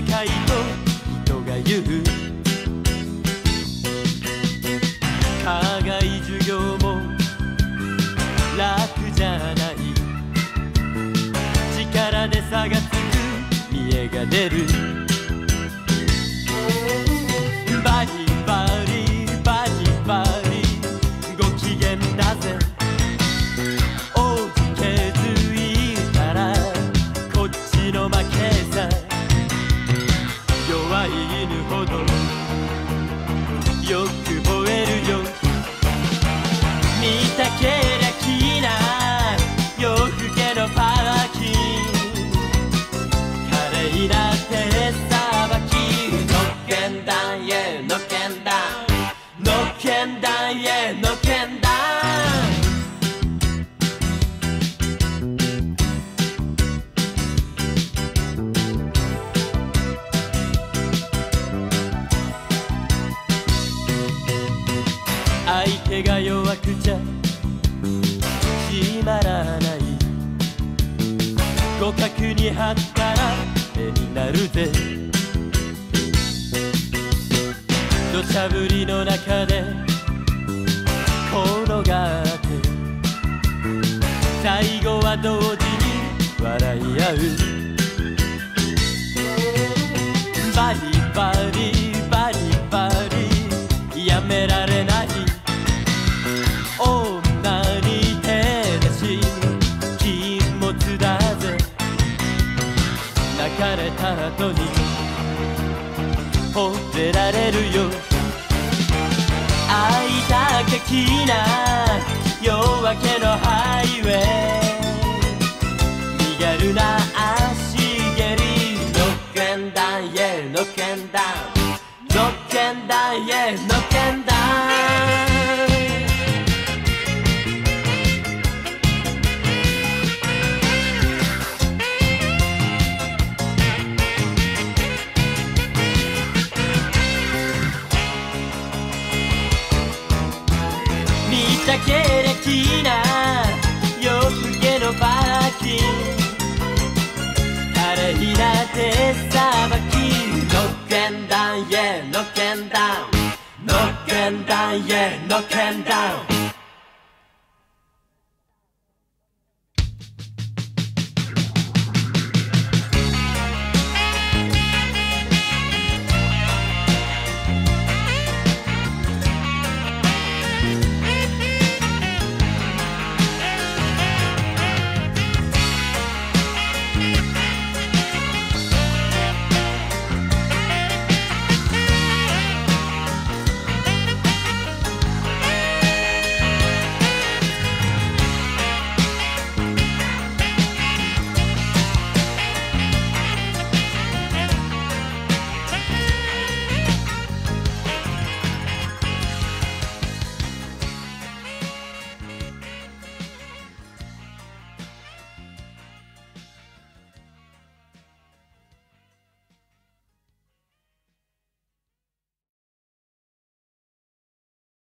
界と人が言う。課外授業も楽じゃない。力で差がつく見栄が出る。バリバリバリバリご機嫌だぜ。王子気づいたらこっちの負けさ。弱い犬ほどよく吠えるよ。見たけりゃ気な夜更けのパーキング。華麗な手さばき。のっけんだんへのっけんだん、のっけんだんへのっけんだん。相手が弱くちゃ決まらない。互角に張ったら絵になるぜ。土砂降りの中で転がって最後は同時に笑い合う。バリバリバリバリやめられない。女に手出し禁物だぜ。泣かれた後に褒められるよ。会いたきゃきな夜明けのハイウェイ。身軽な足蹴り。のっけんだんへのっけんだん、のっけんだんへのっけんだん。見たけりゃきな夜更けのパーキング。華麗な手さばき。のっけんだんへのっけんだん、のっけんだんへのっけんだん。